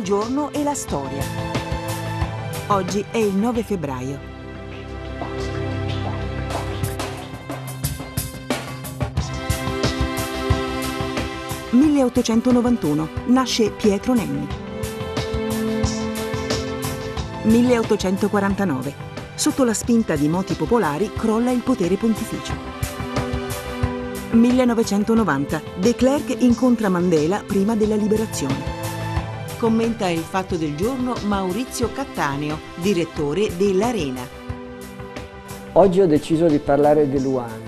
giorno e la storia. Oggi è il 9 febbraio. Nel 1891 nasce Pietro Nenni. 1849. Sotto la spinta di moti popolari crolla il potere pontificio. 1990. De Klerk incontra Mandela prima della liberazione. Commenta il fatto del giorno Maurizio Cattaneo, direttore dell'Arena. Oggi ho deciso di parlare di Luanda.